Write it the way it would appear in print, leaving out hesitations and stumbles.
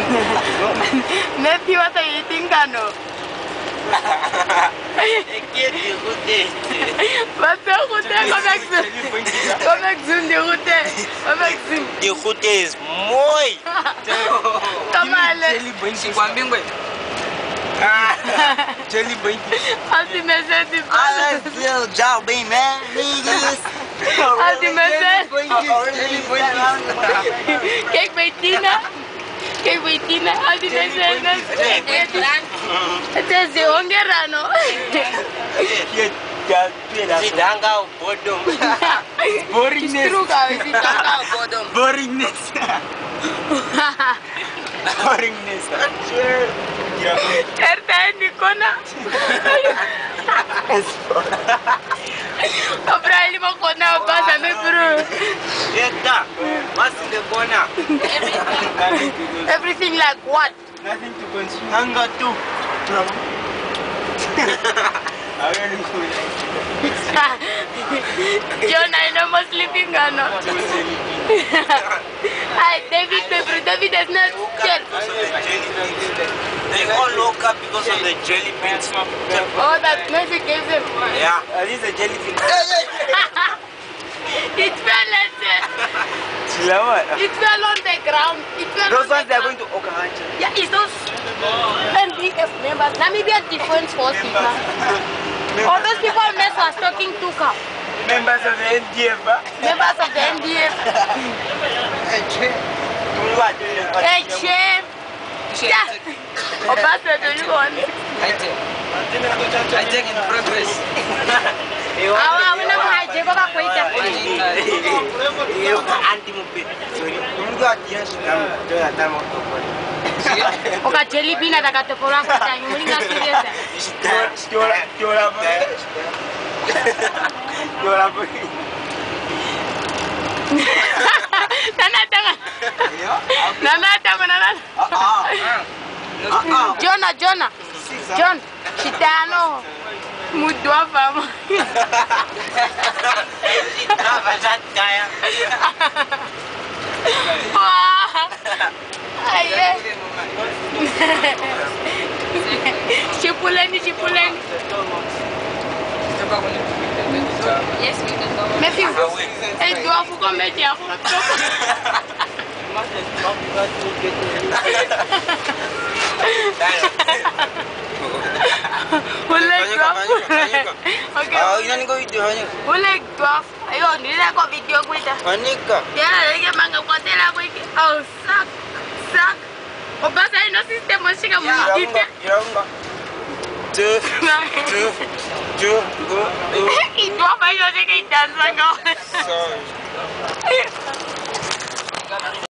Nephew, what are you eating, Gano? What's up with that? Come back soon, the route. Come back soon. The route is moi. Come on, Jelly bem. Assim mesmo, tipo. I feel job bem, man. Assim mesmo. Cake beitina. Cake beitina. Assim mesmo. Até se ongerano. Sidanga o bodom. Boringness. Sidanga o bodom. Boringness. Boringness. Ertani kona. Abra ele mau kona basa me bro. Eta, what's in the corner? Everything like what? Nothing to consume. Hunger too. John, I know more sleeping Gano. Hi, David, David is not dead. They all woke up because of the jelly beans. Oh, that Messi gave them. Yeah. At least a jellyfish. It fell it fell on the ground. Those ones they are going to Okahancha. Yeah, it's those NDF members. Namibia Defense Forces. All those people mess was talking to car. Members of the NDF. Members of the NDF. Hey, chef. Yeah. Obasa, do you want? I take in progress. Awa, we never had Jacob Aquita. Okay, jelly bean at the Catapora for time. You're not serious. Jonah. John, Chitano. Mudou vamos. Chipuleni. Yes, we can go. Matthew, hey, do I forget Matthew? Okay. Ini kau video hanya. Boleh dwarf. Ayo, ni nak kau video aku dah. Anika. Ya, lagi mangga hotel aku ini. Oh, sak. Oh, bahasa ini sistem masih kamu kita. Ya enggak. Tuh. Itu apa yang saya kaitan sama kau? Sorry.